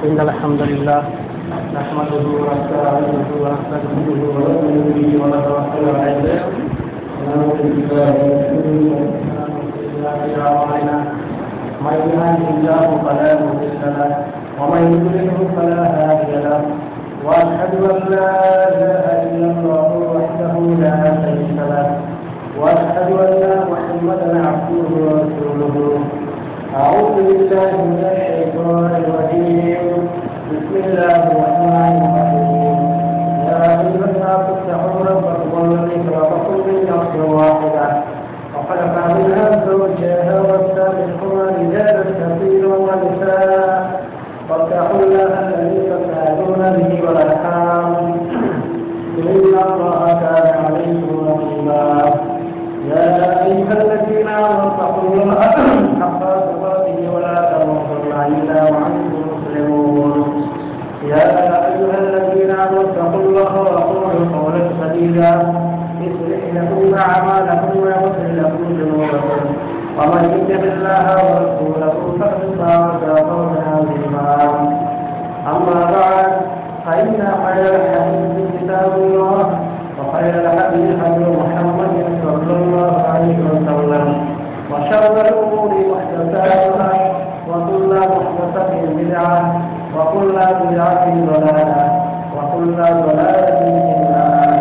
إن الحمد لله نحمده ونستعينه ونستغفره ونؤمن به ونتوكل عليه ونعوذ بالله من شرور أنفسنا من يهده الله فلا مضل له ومن يضلله فلا هادي له وأشهد أن لا إله إلا الله وحده لا شريك له وأشهد أن محمدا عبده ورسوله. أعوذ بالله من الشيطان الرجيم. بسم الله الرحمن الرحيم. يا أيها الناس اتقوا ربكم الذي خلقكم من نفس واحدة وخلق منها زوجها وبث منهما رجالا كثيرا ونساء واتقوا الله الذي تساءلون به والأرحام إن الله كان عليكم رقيبا. يا أيها الذين آمنوا اتقوا الله حق تقاته ولا تموتن إلا وأنتم مسلمون. يا أيها الذين آمنوا اتقوا الله وقولوا قولا سديدا يصلح لكم أعمالكم ويغفر لكم ذنوبكم ومن يطع الله ورسوله فقد فاز فوزا عظيما. أما بعد فإن خير الحديث كتاب الله وخير الهدي هدي محمد صلى الله عليه وسلم وشر الأمور محدثاتها وكل محدثة بدعة وكل بدعة ضلالة وكل ضلالة في النار.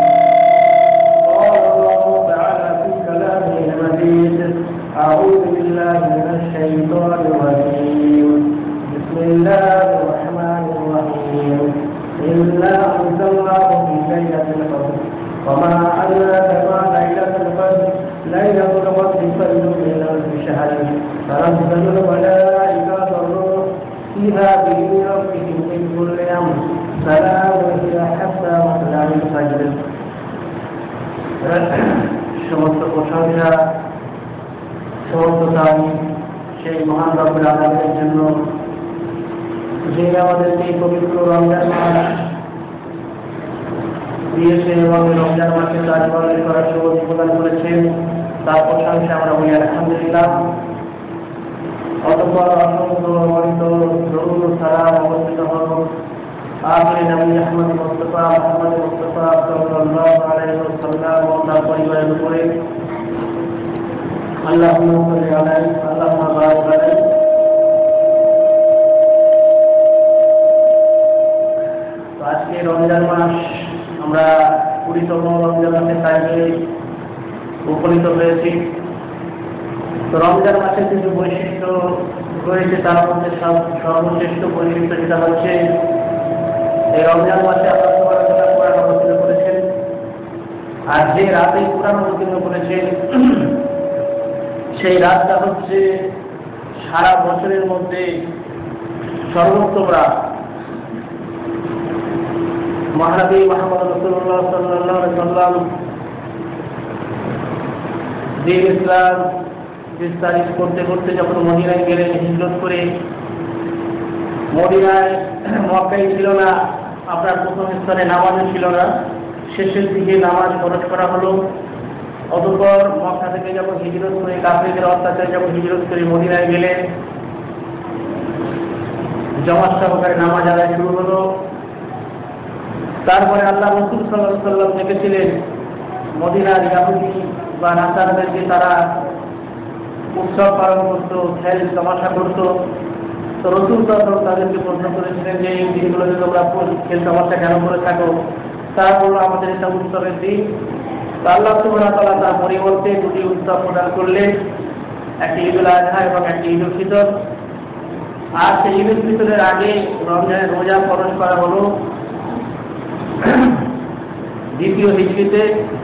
قال الله تعالى في كلامه المجيد: أعوذ بالله من الشيطان الرجيم. بسم الله الرحمن الرحيم. إنا أنزلناه في ليلة القدر وما أدراك ما ليلة القدر ليلة القدر خير من ألف شهر تنزل الملائكة والروح فيها بإذن ربهم من كل أمر سلام هي حتى مطلع الفجر. সমস্ত প্রশংসা সমস্ত দাবি সেই মহান রব্বুল আলামিনের জন্য, যে আমাদেরকে এই পবিত্র রমজান মাস দিয়েছে এবং রমজান মাসে কাজ করার সুযোগ প্রদান করেছেন। তার প্রশংসা আমরা বলি আলহামদুলিল্লাহ। অতঃপর অসংখ্য অগণিত দরুদ ও সালাম অবস্থিত হল আখির নবী আহমদ মুস্তাফা সাল্লাল্লাহু আলাইহি ওয়াসাল্লাম ও তার পরিবারের উপরে। আল্লাহুম্মা সাল্লি আলাইহি আল্লাহুম্মা বারিক আলাইহি। আজকে রমজান মাস, আমরা 20তম রমজান মাসের তারিখে উপনীত হয়েছি। তো রমজান মাসের কিছু বৈশিষ্ট্য রয়েছে, তার মধ্যে সর্বশ্রেষ্ঠ বৈশিষ্ট্য যেটা হচ্ছে এই রমজান মাসে আল্লাহ সুবহানাহু ওয়া তাআলা কোরআন অবতীর্ণ করেছেন। আর যে রাতে কোরআন অবতীর্ণ করেছেন সেই রাতটা হচ্ছে সারা বছরের মধ্যে সর্বোত্তম রাত। মহানবী মুহাম্মদ রাসূলুল্লাহ সাল্লাল্লাহু আলাইহি ওয়াসাল্লাম দ্বীন ইসলাম বিস্তারিত করতে করতে যখন মদিনায় গেলেন, হিজরত করে, মদিনায় মক্কায় ছিল না আপনার প্রথম স্থানে নামাজও ছিল না, শেষের দিকে নামাজ খরচ করা হলো। অতঃপর মক্কা থেকে যখন হিজরত করে, কাফিরদের অত্যাচারে যখন হিজরত করে মদিনায় গেলেন, জামাত সহকারে নামাজ আদায় শুরু হলো। তারপরে আল্লাহ রাসূল সাল্লাল্লাহু আলাইহি ওয়াসাল্লাম দেখেছিলেন মদিনার ইহুদি বা নাসারাদেরকে তারা উৎসব পালন করত, খেল তামাশা করত। তো রাসূল সাল্লাল্লাহু তাদেরকে প্রশ্ন করেছিলেন যে এই দিনগুলোতে তোমরা খেল তামাশা কেন করে থাকো? তারা বলল আমাদের এটা উৎসবের দিন। তো আল্লাহ সুবহানাহু ওয়া তাআলা তার পরিবর্তে দুটি উৎসব প্রদান করলেন, একটি ঈদুল আযহা এবং একটি ঈদুল ফিতর। আর সেই ঈদুল ফিতরের আগে রমজানের রোজা ফরজ করা হলো দ্বিতীয় হিজরিতে।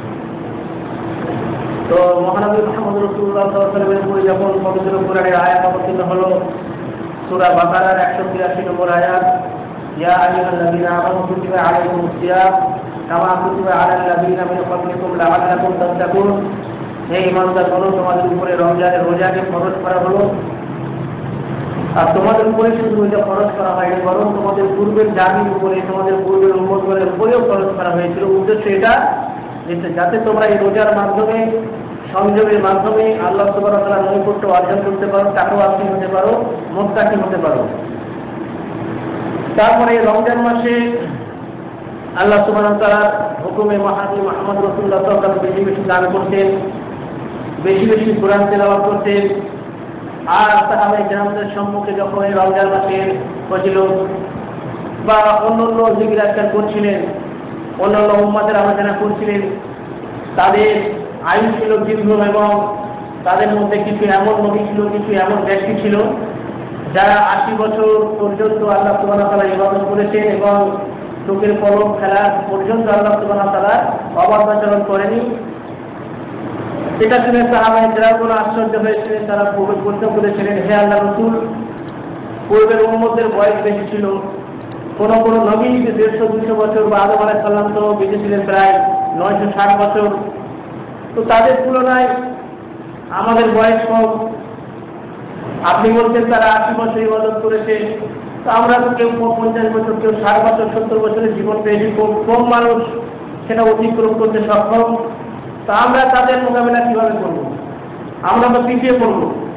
তো মহানবী মুহাম্মদ রাসূলুল্লাহ সাল্লাল্লাহু আলাইহি ওয়াসাল্লামের উপরে যখন পবিত্র কোরআনের আয়াত অবতীর্ণ হলো, সূরা বাকারার 183 নম্বর আয়াত, ইয়া আইয়ুহাল্লাযীনা আমানু কুতিবা আলাইকুমুস সিয়াম কামা কুতিবা আলাল লাযীনা মিন ক্বাবলিকুম লাআল্লাকুম তাত্তাকুন। হে ঈমানদারগণ, তোমাদের উপরে রমজানের রোজাকে ফরজ করা হলো। আর তোমাদের উপরে শুধু এটা ফরজ করা হয়নি, বরং তোমাদের পূর্বের জাতির উপরে, তোমাদের পূর্বের উম্মতগণের উপরেও ফরজ করা হয়েছিল। উদ্দেশ্য এটা যাতে তোমরা এই রোজার মাধ্যমে, সংযমের মাধ্যমে আল্লাহ সুবহানাহু ওয়া তাআলার নৈকট্য অর্জন করতে পারো, তাকওয়াশীল হতে পারো, মুত্তাকী হতে পারো। তারপরে রমজান মাসে আল্লাহ সুবহানাহু ওয়া তাআলার হুকুমে মহানবী মুহাম্মদ রাসূলুল্লাহ সাল্লাল্লাহু আলাইহি ওয়াসাল্লাম বেশি বেশি দান করতেন, বেশি বেশি কোরআন তেলাওয়াত করতেন। আর সাহাবায়ে কেরামদের সম্মুখে যখন এই রমজান মাসের ফজিলত বা অন্যান্য জিকির আজকাল করছিলেন, অন্যান্য উম্মাদের আলোচনা করছিলেন, তাদের আয়ু ছিল দীর্ঘ এবং তাদের মধ্যে কিছু এমন নবী ছিল, কিছু এমন ব্যক্তি ছিল যারা 80 বছর পর্যন্ত আল্লাহ সুবহানাহু ওয়া তাআলা ইবাদত করেছেন এবং চোখের পলক ফেলা পর্যন্ত আল্লাহ সুবহানাহু ওয়া তাআলা অবাধ্যাচরণ করেনি। এটা শুনে সাহাবায়ে কেরামগণ আশ্চর্য হয়েছিলেন। তারা প্রশ্ন করেছিলেন, হে আল্লাহর রাসূল, পূর্বের উম্মতের বয়স বেশি ছিল, কোন কোন নবী 150-200 বছর বা আদম আলাইহিস সালাম তো বেঁচে ছিলেন প্রায় 960 বছর, তো তাদের তুলনায় আমাদের বয়স কম। আপনি বলছেন তারা 80 বছর ইবাদত করেছে, তো আমরা তো কেউ 50 বছর, কেউ 60 বছর, 70 বছরের জীবন পেয়েছি, কম মানুষ সেটা অতিক্রম করতে সক্ষম। তা আমরা তাদের মোকাবেলা কিভাবে করব? আমরা তো পিছিয়ে পড়ব।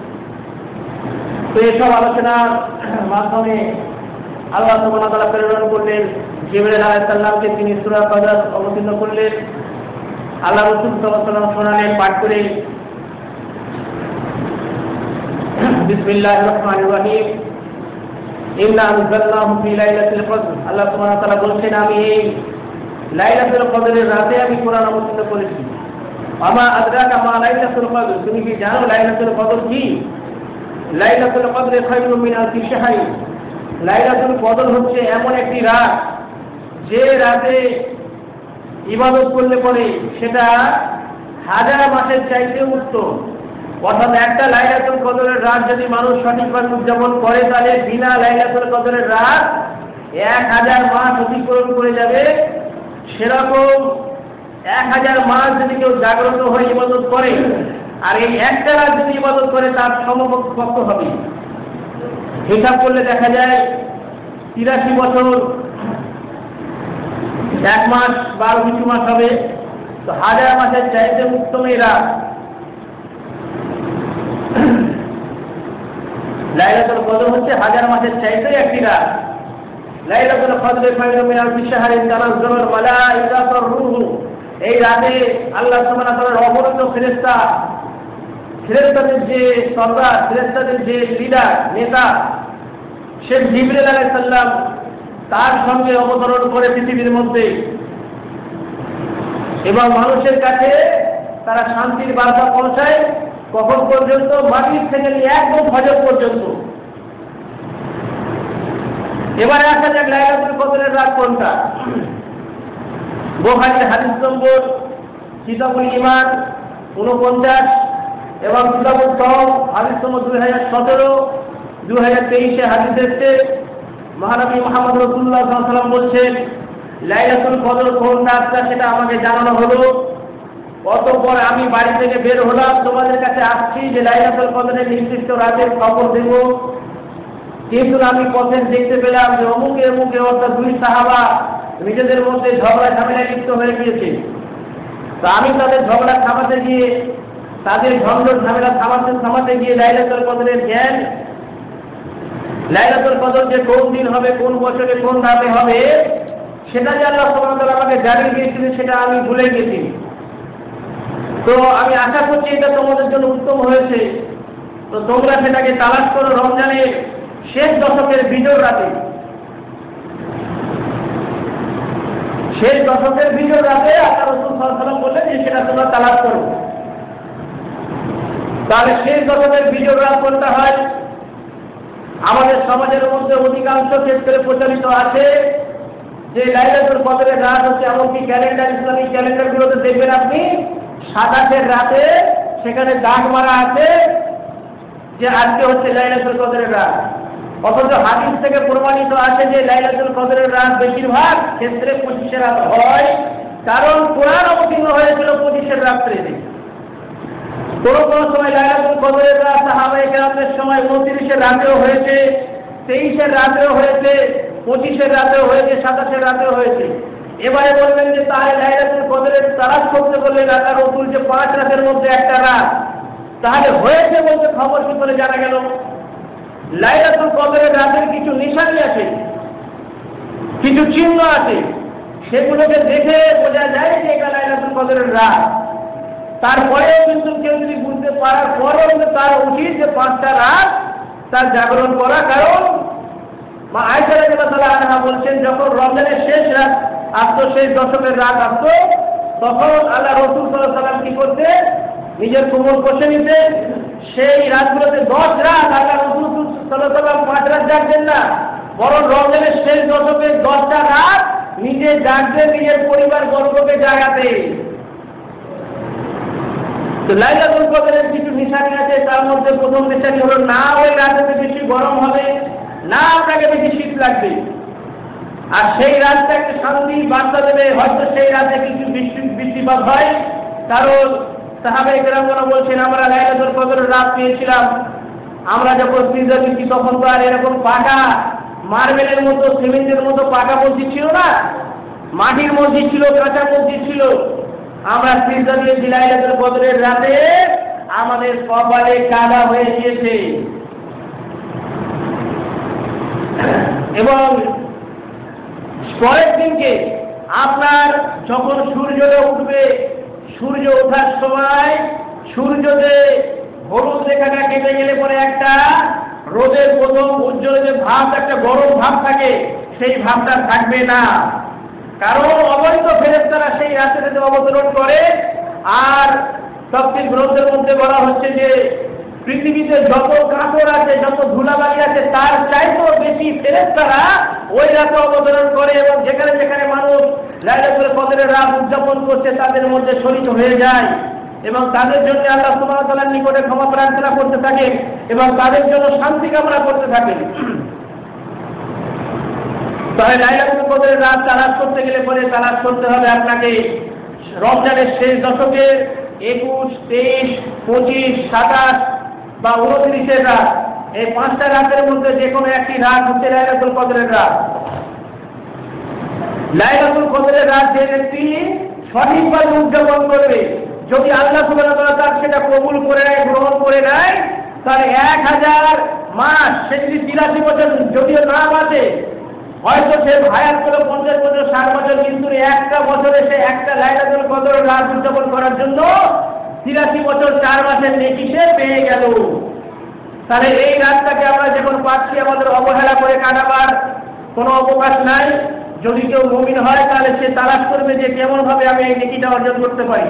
তো এসব আলোচনার মাধ্যমে আল্লাহ সুবহানাহু ওয়া তাআলা প্রেরণ করলেন জিবরাইল আলাইহিস সালামকে, তিনি সূরা কদর অবতীর্ণ করলেন। আল্লাহ রাসূল সাল্লাল্লাহু আলাইহি ওয়াসাল্লাম শোনালেন পাঠ করে, বিসমিল্লাহির রহমানির রহিম, ইন্না আনজালনাহু ফি লাইলাতিল কদর। আল্লাহ সুবহানাহু ওয়া তাআলা বলছেন, আমি এই লাইলাতুল কদরের রাতে আমি কোরআন অবতীর্ণ করেছি। আমা আদরাকা মা লাইলাতুল কদর, তুমি কি জানো লাইলাতুল কদর কি? লাইলাতুল কদর খায়রুম মিন আলফি শাহর। লাইলাতুল কদর হচ্ছে এমন একটি রাত যে রাতে ইবাদত করলে পরে সেটা 1000 মাসের চাইতে উত্তম। অর্থাৎ একটা লাইলাতুল কদরের রাত যদি মানুষ সঠিকভাবে উদযাপন করে, তাহলে বিনা লাইলাতুল কদরের রাত 1000 মাস অতিক্রম করে যাবে। সেরকম 1000 মাস যদি কেউ জাগ্রত হয়ে ইবাদত করে, আর এই একটা রাত যদি ইবাদত করে, তার সমকক্ষ হবে। হিসাব করলে দেখা যায় 83 বছর 1 মাস 12 কিছু মাস হবে। তো 1000 মাসের চাইতে উত্তম এই রাত। লাইলাতুল কদর হচ্ছে 1000 মাসের চাইতে একটি রাত। লাইলাতুল কদর খায়রুম মিন আলফি শাহরিন তানাজ্জালুল মালাঈকাতু ওয়ার রূহু। এই রাতে আল্লাহ সুবহানাহু ওয়া তাআলার অগণিত ফেরেশতাদের যে সরদার, ফেরেশতাদের যে লিডার, নেতা, সে জিবরাইল আলাইহিস সালাম তার সঙ্গে অবতরণ করে পৃথিবীর মধ্যে এবং মানুষের কাছে তারা শান্তির বার্তা পৌঁছায়। কখন পর্যন্ত? মাটির থেকে নিয়ে একদম ফজর পর্যন্ত। এবারে আসা যাক লাইলাতুল কদরের রাত কোনটা। বুখারীর হাদিস নম্বর কিতাবুল ঈমান 49 এবং কিতাবুল তওব হাদিস নম্বর 2017, 2023 হাদিস এসেছে। মহানবী মুহাম্মদ রাসূলুল্লাহ সাল্লাল্লাহু আলাইহি ওয়াসাল্লাম বলছেন, লাইলাতুল কদর কোন রাতটা সেটা আমাকে জানানো হলো। অতঃপর আমি বাড়ি থেকে বের হলাম, তোমাদের কাছে আসছি যে লাইলাতুল কদরের নির্দিষ্ট রাতের খবর দেব। কিন্তু আমি পথে দেখতে পেলাম যে অমুকে অমুকে অর্থাৎ 2 সাহাবা নিজেদের মধ্যে ঝগড়া ঝামেলায় লিপ্ত হয়ে গিয়েছে। তো আমি তাদের ঝগড়া থামাতে গিয়ে, তাদের ঝঞ্ঝট ঝামেলা থামাতে গিয়ে লাইলাতুল কদরের জ্ঞান, লাইলাতুল কদর যে কোন দিন হবে, কোন বছরে, কোন রাতে হবে, সেটা যে আল্লাহ সুবহানাহু ওয়া তাআলা আমাকে জানিয়ে দিয়েছিলেন, সেটা আমি ভুলে গেছি। তো আমি আশা করছি এটা তোমাদের জন্য উত্তম হয়েছে। তো তোমরা সেটাকে তালাশ করো রমজানের শেষ দশকের বিজয় রাতে। শেষ দশকের বিজয় রাতে আল্লাহ রাসূল সাল্লাল্লাহু আলাইহি ওয়াসাল্লাম বললেন যে সেটা তোমরা তালাশ করো। তাহলে শেষ দশকের বিজয় রাত কোনটা হয়? আমাদের সমাজের মধ্যে অধিকাংশ ক্ষেত্রে প্রচলিত আছে যে লাইলাতুল কদরের রাত হচ্ছে, এমনকি ক্যালেন্ডার, ইসলামিক ক্যালেন্ডারগুলোতে দেখবেন আপনি 27 রাতে সেখানে দাগ মারা আছে যে আজকে হচ্ছে লাইলাতুল কদরের রাত। অথচ হাদিস থেকে প্রমাণিত আছে যে লাইলাতুল কদরের রাত বেশিরভাগ ক্ষেত্রে 25 রাত হয়, কারণ কোরআন অবতীর্ণ হয়েছিল 25 রাত্রে। কোনো কোনো সময় লাইলাতুল কদরের রাত সাহাবায়ে কেরামদের সময় 29 রাতেও হয়েছে, 23 রাতেও হয়েছে, 25 রাতেও হয়েছে, 27 রাতেও হয়েছে। এবারে বলবেন যে তাহলে লাইলাতুল কদরের তালাশ করতে বললে আল্লাহ রাসূল যে 5 রাতের মধ্যে একটা রাত, তাহলে হয়েছে বলতে খবর কি করে জানা গেল? লাইলাতুল কদরের রাতের কিছু নিশানি আছে। চিহ্ন আছে, সেগুলোকে দেখে বোঝা যায় যে এটা লাইলাতুল কদরের রাত। তারপরেও কিন্তু কেউ যদি বুঝতে পারার পরেও কিন্তু তার উচিত যে 5টা রাত তার জাগরণ করা। কারণ মা আয়েশা রাদিয়াল্লাহু আনহা বলছেন, যখন রমজানের শেষ রাত আসতো, শেষ দশকের রাত আসতো, তখন আল্লাহ রাসূল সাল্লাল্লাহু আলাইহি ওয়াসাল্লাম কি করতেন? নিজের কোমর কষে নিতেন। সেই রাতগুলোতে 10 রাত আল্লাহ রাসূল সাল্লাল্লাহু আলাইহি ওয়াসাল্লাম 5 রাত জাগতেন না, বরং রমজানের শেষ দশকে 10টা রাত নিজে জাগতেন, নিজের পরিবার বর্গকে জাগাতে। তো লাইলাতুল কদরের কিছু নিশানি আছে, তার মধ্যে প্রথম নিশানি হলো না ওই রাতে বেশি গরম হবে, না আপনাকে বেশি শীত লাগবে, আর সেই রাতটাকে শান্তি বার্তা দেবে। হয়তো সেই রাতে কিছু বৃষ্টিপাত হয়, কারণ সাহাবায়ে কেরামরা বলছেন, আমরা লাইলাতুল কদরের রাত পেয়েছিলাম, আমরা যখন সিজদা দিচ্ছি তখন তো আর এরকম পাকা মার্বেলের মতো, সিমেন্টের মতো পাকা মসজিদ ছিল না, মাটির মসজিদ ছিল, কাঁচা মসজিদ ছিল। আমরা সিজদা দিয়েছি লাইলাতুল কদরের রাতে, আমাদের কপালে কাদা হয়ে গিয়েছে। এবং পরের দিনকে আপনার যখন সূর্যটা উঠবে, সূর্য ওঠার সময় সূর্যতে হলুদ রেখাটা কেটে গেলে পরে একটা রোদের প্রথম উজ্জ্বল যে ভাব, একটা গরম ভাব থাকে, সেই ভাবটা থাকবে না। কারণ অবৈধ ফেরেশতারা সেই রাস্তাতে অবতরণ করে। আর তাফসীর গ্রন্থের মধ্যে বলা হচ্ছে যে পৃথিবীতে যত কাঁকড় আছে, যত ধুলাবালি আছে, তার চাইতেও বেশি ফেরেশতারা ওই রাতে অবতরণ করে, এবং যেখানে যেখানে মানুষ লাইলাতুল কদরের রাত উদযাপন করছে তাদের মধ্যে শরীক হয়ে যায়, এবং তাদের জন্য আল্লাহ সুবহানাহু ওয়া তাআলার নিকটে ক্ষমা প্রার্থনা করতে থাকে, এবং তাদের জন্য শান্তি কামনা করতে থাকে। তবে লাইলাতুল কদরের রাত তালাশ করতে গেলে পরে তালাশ করতে হবে আপনাকে রমজানের শেষ দশকে 21, 23, 25, 27 বা 29 রাত, এই 5টা রাতের মধ্যে যে কোনো একটি রাত হচ্ছে লাইলাতুল কদরের রাত। লাইলাতুল কদরের রাত যে ব্যক্তি সঠিকভাবে উদযাপন করবে, যদি আল্লাহ সুবহানাহু ওয়া তাআলা তার সেটা কবুল করে নেয়, গ্রহণ করে নেয়, তাহলে 1000 মাস, সে যদি 83 বছর যদিও না বাঁচে, হয়তো সে হায়াত করে 50 বছর, 60 বছর, কিন্তু একটা বছরে সে একটা লাইলাতুল কদরের রাত উদযাপন করার জন্য 83 বছর 4 মাসের নেকি সে পেয়ে গেল। তাহলে এই রাতটাকে আমরা যখন পাচ্ছি, আমাদের অবহেলা করে কাটাবার কোনো অবকাশ নাই। যদি কেউ মুমিন হয় তাহলে সে তালাশ করবে যে কেমন ভাবে আমি এই নেকিটা অর্জন করতে পারি।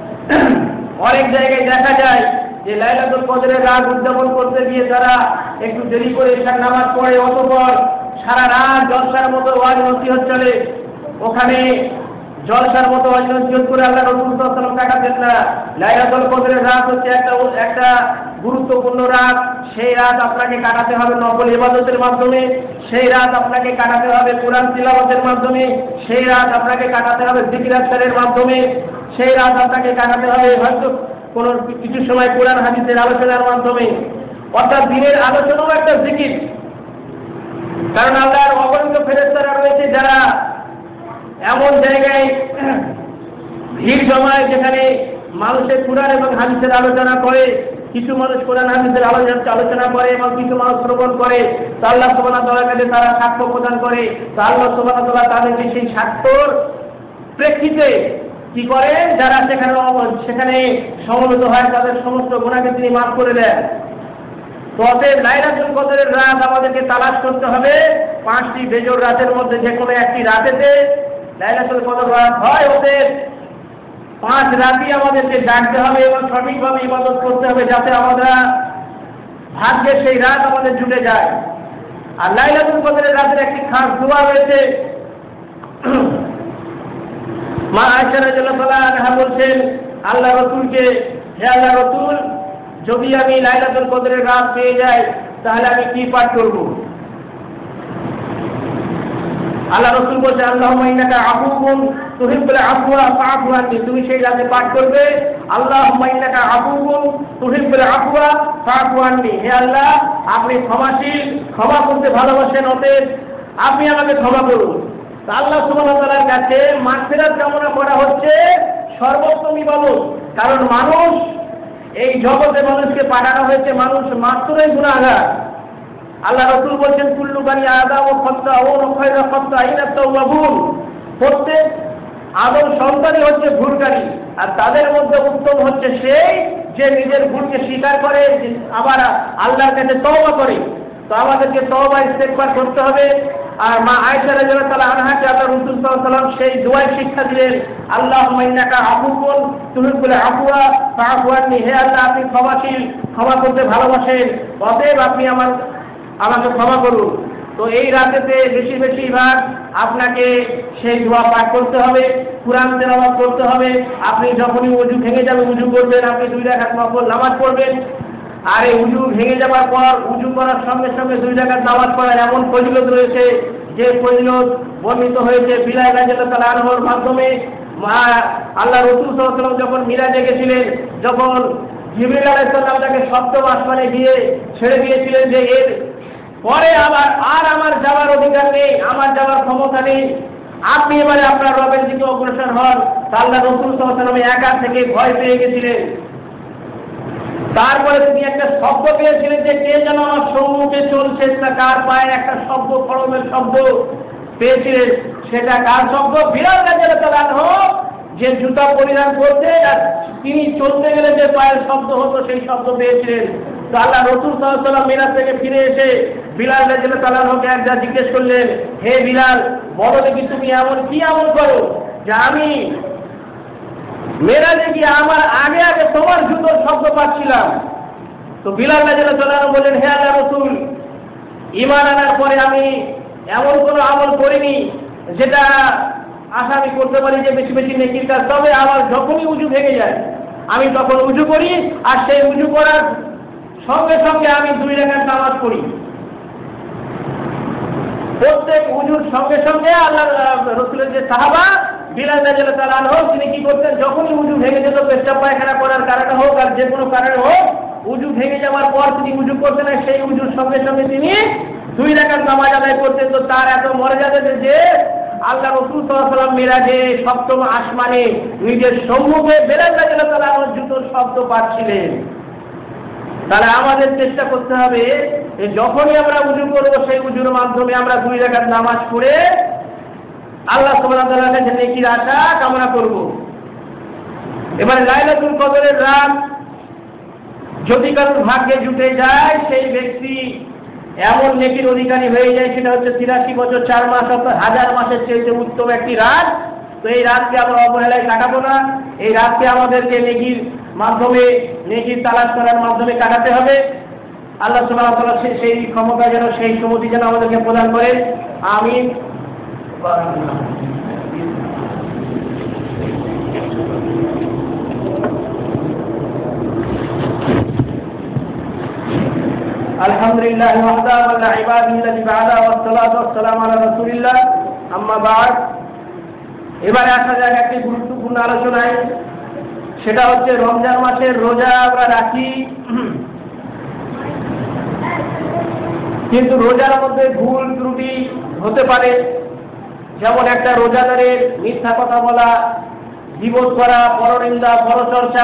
অনেক জায়গায় দেখা যায় যে লাইলাতুল কদরের রাত উদযাপন করতে গিয়ে তারা একটু দেরি করে ঈশার নামাজ পড়ে, অতঃপর সারা রাত জলসার মতো ওয়াজ নসিহত চলে। ওখানে জলসার মতো ওয়াজ নসিহত করে আল্লাহ রাসূল সাল্লাল্লাহু আলাইহি ওয়াসাল্লাম কাটাতেন না। লাইলাতুল কদরের রাত হচ্ছে একটা গুরুত্বপূর্ণ রাত। সেই রাত আপনাকে কাটাতে হবে নফল ইবাদতের মাধ্যমে, সেই রাত আপনাকে কাটাতে হবে কুরআন তিলাওয়াতের মাধ্যমে, সেই রাত আপনাকে কাটাতে হবে জিকির আজকারের মাধ্যমে, সেই রাত আপনাকে কাটাতে হবে হয়তো কোনো কিছু সময় কুরআন হাদিসের আলোচনার মাধ্যমে। অর্থাৎ দিনের আলোচনাও একটা জিকির। কারণ আল্লাহর অগণিত ফেরেশতারা রয়েছে যারা এমন জায়গায় ভিড় জমায় যেখানে মানুষের কুরআন এবং হাদিসের আলোচনা করে। কিছু মানুষ কোরআন হাদিসের আলোচনা করে এবং কিছু মানুষ শ্রবণ করে। তা আল্লাহ সুবহানাহু ওয়া তাআলার কাছে তারা সাক্ষ্য প্রদান করে। তা আল্লাহ সুবহানাহু ওয়া তাআলা তাদেরকে সেই সাক্ষ্যর প্রেক্ষিতে কি করেন, যারা সেখানে সমবেত হয় তাদের সমস্ত গুনাহকে তিনি মাফ করে দেন। তো অতএব লাইলাতুল কদরের রাত আমাদেরকে তালাশ করতে হবে। 5টি বেজোড় রাতের মধ্যে যে কোনো একটি রাতেতে লাইলাতুল কদর রাত হয়। ওদের 5 রাতই আমাদেরকে জাগতে হবে এবং সঠিকভাবে ইবাদত করতে হবে, যাতে আমরা ভাগ্যে সেই রাত আমাদের জুটে যায়। আর লাইলাতুল কদরের রাতের একটি খাস দোয়া রয়েছে। মা আয়েশা রাদিয়াল্লাহু আনহা বলছেন আল্লাহ রাসূলকে, হে আল্লাহ রাসূল, যদি আমি লাইলাতুল কদরের রাত পেয়ে যাই তাহলে আমি কি পাঠ করব? আল্লাহ রাসূল বলছেন, আল্লাহুম্মা ইন্নাকা আফুউন তুহিব্বুল আফওয়া ফাআফু আননি। তুমি সেই রাতে পাঠ করবে, আল্লাহুম্মা ইন্নাকা আফুউন তুহিব্বুল আফওয়া ফাআফু আননি। হে আল্লাহ, আপনি ক্ষমাশীল, ক্ষমা করতে ভালোবাসেন, অতএব আপনি আমাকে ক্ষমা করুন। তা আল্লাহ সুবহানাহু ওয়া তাআলার কাছে মাগফিরাত কামনা করা হচ্ছে সর্বোত্তম ইবাদত। কারণ মানুষ, এই জগতে মানুষকে পাঠানো হয়েছে, মানুষ মাত্রই গুনাহগার। আল্লাহ রাসূল বলেন কুল্লু বানি আদম খাত্তাউন ওয়া খায়রুল খাত্তাইনা তাওয়াবুন, প্রত্যেক আদম সন্তানই হচ্ছে ভুলকারী, আর তাদের মধ্যে উত্তম হচ্ছে সেই যে নিজের ভুলকে স্বীকার করে আবার আল্লাহর কাছে তওবা করে। তো আমাদেরকে তওবা ইস্তেগফার করতে হবে। আর মা আয়েশা রাদিয়াল্লাহু তাআলা আনহাকে আল্লাহ রাসূল সাল্লাল্লাহু আলাইহি ওয়াসাল্লাম সেই দোয়া শিক্ষা দিলেন, আল্লাহুম্মা ইন্নাকা আফুউন তুহিব্বুল আফওয়া ফাআফু আন্নি, হে আল্লাহ আপনি ক্ষমাশীল, ক্ষমা করতে ভালোবাসেন, অতএব আপনি আমাকে ক্ষমা করুন। তো এই রাতেতে বেশিরভাগ আপনাকে সেই দোয়া পাঠ করতে হবে, কুরআন তেলাওয়াত করতে হবে। আপনি যখনই ওযু ভেঙে যাবে উযু করবেন, আপনি 2 রাকাত নফল নামাজ পড়বেন। আর এই উযু ভেঙে যাওয়ার পর উযু করার সঙ্গে সঙ্গে 2 রাকাত নামাজ পড়ার এমন ফজিলত রয়েছে, যে ফজিলত বর্ণিত হয়েছে বিলাল রাদিয়াল্লাহু তাআলা আনহুর মাধ্যমে। আল্লাহ রাসূল সাল্লাল্লাহু আলাইহি ওয়াসাল্লাম যখন মিরাজে গেছিলেন, যখন জিবরিল আলাইহিস সালাম তাকে সপ্তম আসমানে গিয়ে ছেড়ে দিয়েছিলেন যে এর পরে আমার যাওয়ার অধিকার নেই, আমার যাওয়ার ক্ষমতা নেই, আপনি এবারে আপনার রবের দিকে অগ্রসর হন। আল্লাহ রাসূল সাল্লাল্লাহু আলাইহি ওয়াসাল্লাম একা থেকে ভয় পেয়ে গেছিলেন। তারপরে তিনি একটা শব্দ পেয়েছিলেন যে কে যেন আমার সম্মুখে চলছে, কার পায়ে একটা শব্দ, খড়মের শব্দ পেয়েছিলেন। সেটা কার শব্দ? বিলাল রাদিয়াল্লাহু তাআলা আনহু, যে জুতা পরিধান করতে আর তিনি চলতে গেলে যে পায়ের শব্দ হতো সেই শব্দ পেয়েছিলেন। তো আল্লাহ রাসূল সাল্লাল্লাহু আলাইহি ওয়াসাল্লাম মিরাজ থেকে ফিরে এসে বিলাল রাদিয়াল্লাহু তাআলা আনহুকে একবার জিজ্ঞেস করলেন, হে বিলাল, বলো দেখি তুমি এমন কি আমল করো যে আমি মেরাজে গিয়ে আমার আগে আগে তোমার জুতোর শব্দ পাচ্ছিলাম? তো বিলাল রাদিয়াল্লাহু তাআলা আনহু বললেন, হে আল্লাহর রাসূল, ঈমান আনার পরে আমি এমন কোনো আমল করিনি যেটা আশা আমি করতে পারি যে বেশি নেকির কাজ। তবে আমার যখনই উযু ভেঙে যায় আমি তখন উযু করি, আর সেই উযু করার সঙ্গে সঙ্গে আমি 2 রাকাত নামাজ পড়ি। প্রত্যেক উযুর সঙ্গে সঙ্গে আল্লাহ রাসূলের যে সাহাবা বিলাল রাদিয়াল্লাহু তাআলা আনহু, তিনি কি করতেন, যখনই উযু ভেঙে যেত, পেশাব পায়খানা করার কারণে হোক আর যে কোনো কারণে হোক, উযু ভেঙে যাওয়ার পর তিনি উযু করতেন, আর সেই উযুর সঙ্গে সঙ্গে তিনি 2 রাকাত নামাজ আদায় করতেন। তো তার এত মর্যাদা যে আল্লাহ রাসূল সাল্লাল্লাহু আলাইহি ওয়াসাল্লাম মিরাজে সপ্তম আসমানে নিজের সম্মুখে বিলাল রাদিয়াল্লাহু তাআলা আনহুর জুতোর শব্দ পাচ্ছিলেন। তাহলে আমাদের চেষ্টা করতে হবে যে যখনই আমরা উযু করব সেই উযুর মাধ্যমে আমরা 2 রাকাত নামাজ পড়ে আল্লাহ সুবহানাহু ওয়া তাআলার কাছে নেকির আশা কামনা করব। এবারে লাইলাতুল কদরের রাত যদি কারোর ভাগ্যে জুটে যায়, সেই ব্যক্তি এমন নেকির অধিকারী হয়ে যায়, সেটা হচ্ছে 83 বছর 4 মাস অর্থাৎ 1000 মাসের চেয়ে উত্তম একটি রাত। তো এই রাতকে আমরা অবহেলায় কাটাবো না, এই রাতকে আমাদেরকে নেকির মাধ্যমে, নেকির তালাশ করার মাধ্যমে কাটাতে হবে। আল্লাহ সুবহানাহু ওয়া তাআলা সেই ক্ষমতা যেন, সেই সুমতি যেন আমাদেরকে প্রদান করেন। আমিন। আলহামদুলিল্লাহ ওয়াহদা ওয়া লা ইবাদা ইল্লা বা'দা ওয়াসসালাতু ওয়াসসালামু আলা রাসূলিল্লাহ, আম্মা বা'দ। এবারে আসা যাক একটি গুরুত্বপূর্ণ আলোচনায়, সেটা হচ্ছে রমজান মাসের রোজা আমরা রাখি, কিন্তু রোজার মধ্যে ভুল ত্রুটি হতে পারে। যেমন একটা রোজাদারের মিথ্যা কথা বলা, গীবত করা, পরনিন্দা, পরচর্চা,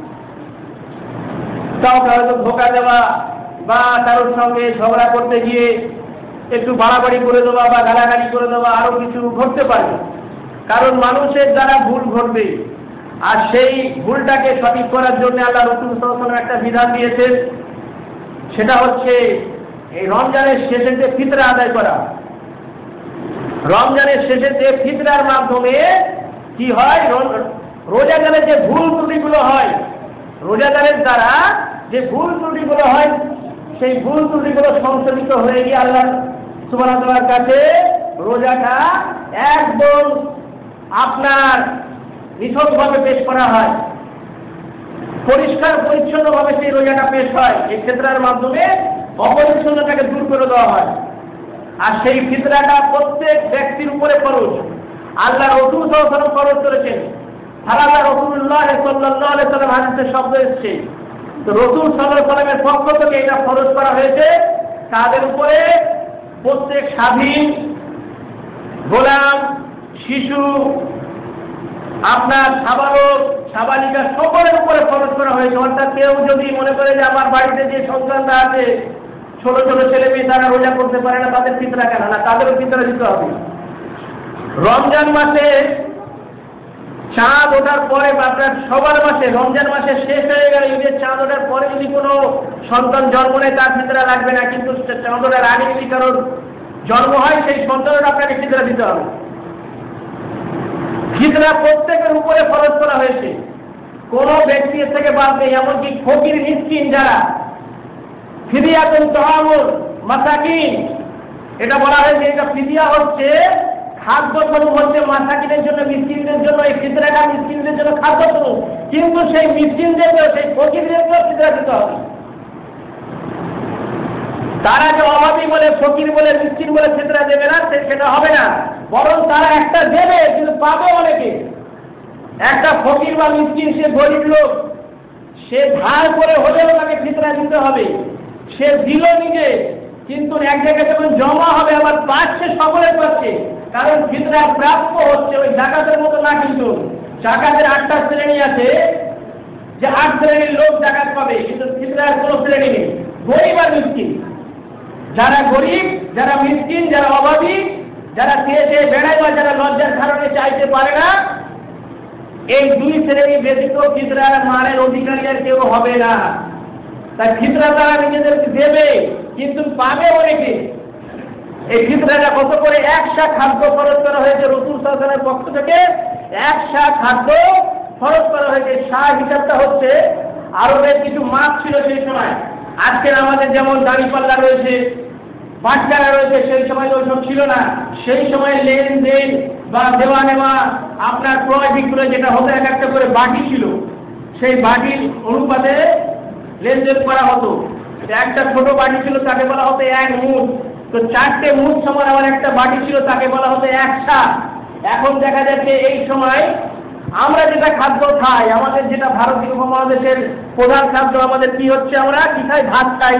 কাউকে হয়তো ধোঁকা দেওয়া, বা কারোর সঙ্গে ঝগড়া করতে গিয়ে একটু বাড়াবাড়ি করে দেওয়া বা গালাগালি করে দেওয়া, আরো কিছু ঘটতে পারে। কারণ মানুষের দ্বারা ভুল ঘটবে, আর সেই ভুলটাকে সঠিক করার জন্য আল্লাহ রাসূল সাল্লাল্লাহু আলাইহি ওয়াসাল্লাম একটা বিধান দিয়েছেন, সেটা হচ্ছে এই রমজানের শেষে যে ফিতরা আদায় করা। রমজানের শেষে যে ফিতরার মাধ্যমে কি হয়, রোজাদারের যে ভুল ত্রুটিগুলো হয়, রোজাদারের দ্বারা যে ভুল ত্রুটিগুলো হয়, সেই ভুল ত্রুটিগুলো সংশোধিত হয়ে গিয়ে আল্লাহ সুবহানাহু ওয়া তাআলার কাছে রোজাটা একদম আপনার নিছকভাবে পেশ করা হয়, পরিষ্কার পরিচ্ছন্নভাবে সেই রোজাটা পেশ হয়। এই ফিতরার মাধ্যমে অপরিচ্ছন্নতাকে দূর করে দেওয়া হয়। আর সেই ফিতরাটা প্রত্যেক ব্যক্তির উপরে ফরজ। আল্লাহ রাসূল সাল্লাল্লাহু আলাইহি ওয়াসাল্লাম ফরজ করেছেন। আল্লাহ রাসূলুল্লাহ সাল্লাল্লাহু আলাইহি ওয়াসাল্লাম হাদিসে শব্দ এসেছে, তো রাসূল সাল্লাল্লাহু আলাইহি ওয়াসাল্লামের পক্ষ থেকে এটা ফরজ করা হয়েছে তাদের উপরে। প্রত্যেক স্বাধীন, গোলাম, শিশু, আপনার সাবালক, সাবালিকা সকলের উপরে খরচ করা হয়েছে। অর্থাৎ কেউ যদি মনে করে যে আমার বাড়িতে যে সন্তানরা আছে, ছোট ছোট ছেলে মেয়ে তারা রোজা করতে পারে না, তাদের ফিতরা কেন না? তাদেরও ফিতরা দিতে হবে। রমজান মাসে চাঁদ ওঠার পরে, আপনার সবার মাসে, রমজান মাসে শেষ হয়ে গেলে ঈদের চাঁদ ওঠার পরে যদি কোনো সন্তান জন্ম নেয় তার ফিতরা লাগবে না, কিন্তু চাঁদ ওঠার আগে যদি কারোর জন্ম হয় সেই সন্তানের আপনাকে ফিতরা দিতে হবে। ফিতরা প্রত্যেকের উপরে ফরজ করা হয়েছে, কোন ব্যক্তি থেকে বাদ নেই। এমনকি ফকির মিসকিন যারা, ফিদিয়াতুন তাআমুল মাসাকিন, এটা বলা হয়েছে এটা ফিদিয়া হচ্ছে খাদ্য স্বরূপ, হচ্ছে মাসাকিনের জন্য, মিসকিনদের জন্য। এই ফিতরাটা মিসকিনদের জন্য খাদ্য স্বরূপ, কিন্তু সেই মিসকিনদেরকেও, সেই ফকিরদেরকেও ফিতরা দিতে হবে। তারা যে অভাবী বলে, ফকির বলে, মিসকিন বলে ফিতরা দেবে না, সেটা হবে না, বরং তারা একটা দেবে, কিন্তু পাবে অনেকে। একটা ফকির বা মিসকিন, সে গরিব লোক, সে ধার করে হলেও তাকে ফিতরা দিতে হবে। সে দিল নিজে, কিন্তু এক জায়গায় যখন জমা হবে আবার পাচ্ছে, সকলের পাচ্ছে, কারণ ফিতরা প্রাপ্য হচ্ছে। ওই জাকাতের মতো না, কিন্তু জাকাতের 8টা শ্রেণী আছে, যে 8 শ্রেণীর লোক জাকাত পাবে, কিন্তু ফিতরার কোনো শ্রেণী নেই। গরিব আর মিসকিন, যারা গরিব, যারা মিসকিন, যারা অভাবী, যারা খেয়ে খেয়ে বেড়ায় বা যারা লজ্জার কারণে চাইতে পারে না, এই 2 শ্রেণী ব্যতীত ফিতরার মানের অধিকারী আর কেউ হবে না। তাই ফিতরা তারা নিজেদেরকে দেবে, কিন্তু পাবে অনেকে। এই ফিতরাটা কত করে? 1 শাহ খাদ্য খরচ করা হয়েছে রাসূল সাল্লাল্লাহু আলাইহি ওয়াসাল্লামের পক্ষ থেকে, 1 শাহ খাদ্য খরচ করা হয়েছে। শাহ হিসাবটা হচ্ছে আরবের কিছু মাপ ছিল সেই সময়। আজকের আমাদের যেমন দাঁড়িপাল্লা রয়েছে, বাটখারা রয়েছে, সেই সময় ওইসব ছিল না। সেই সময় লেনদেন বা দেওয়া নেওয়া, আপনার ক্রয় বিক্রয় যেটা হতো, এক একটা করে বাটি ছিল, সেই বাটির অনুপাতে লেনদেন করা হতো। একটা ছোট বাটি ছিল, তাকে বলা হতো 1 মুঠ। তো 4টে মুঠ সমান আবার একটা বাটি ছিল, তাকে বলা হতো 1 শাহ। এখন দেখা যাচ্ছে এই সময় আমরা যেটা খাদ্য খাই, আমাদের যেটা ভারতীয় উপমহাদেশের প্রধান খাদ্য, আমাদের কি হচ্ছে? আমরা কি খাই? ভাত খাই।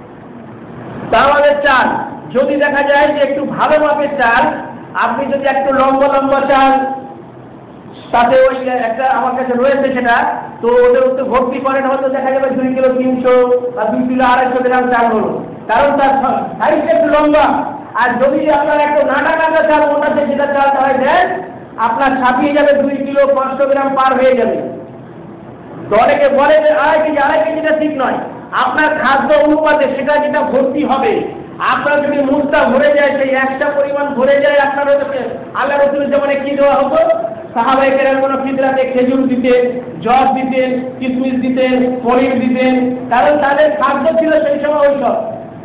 তা আমাদের চাল যদি দেখা যায় যে একটু ভালো মাপের চাল, আপনি যদি একটু লম্বা লম্বা চাল, তাতে ওই একটা আমার কাছে রয়েছে সেটা, তো ওদের উপরে ভর্তি করেন, হয়তো দেখা যাবে 2 কিলো 300 বা 2 কিলো 250 গ্রাম চাল হলো, কারণ তার সাইজটা একটু লম্বা। আর যদি আপনার একটু নাটা কাটা চাল, ওটাতে যেটা চাল হয় দেন, আপনার ছাপিয়ে যাবে, 2 কিলো 500 গ্রাম পার হয়ে যাবে। তো অনেকে বলে যে 2.5 কেজিটা ঠিক নয়। আপনার খাদ্য অনুপাতে সেটা যেটা ভর্তি হবে, আপনার যদি মুখটা ভরে যায়, সেই 1টা পরিমাণ ভরে যায়, আপনার আল্লাহ রাসূলের জামানায় কি দেওয়া হতো? সাহাবায়ে কেরাম ফিতরাতে খেজুর দিতেন, জব দিতেন, কিশমিশ দিতেন, পনির দিতেন, কারণ তাদের খাদ্য ছিল সেই সময় ওইসব।